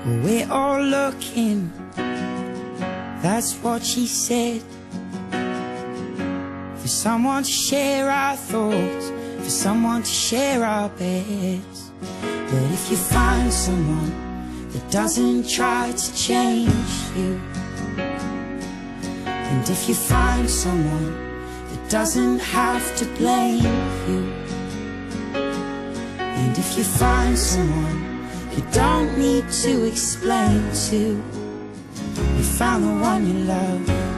We're all looking, that's what she said, for someone to share our thoughts, for someone to share our beds. But if you find someone that doesn't try to change you, and if you find someone that doesn't have to blame you, and if you find someone you don't need to explain to, you found the one you love.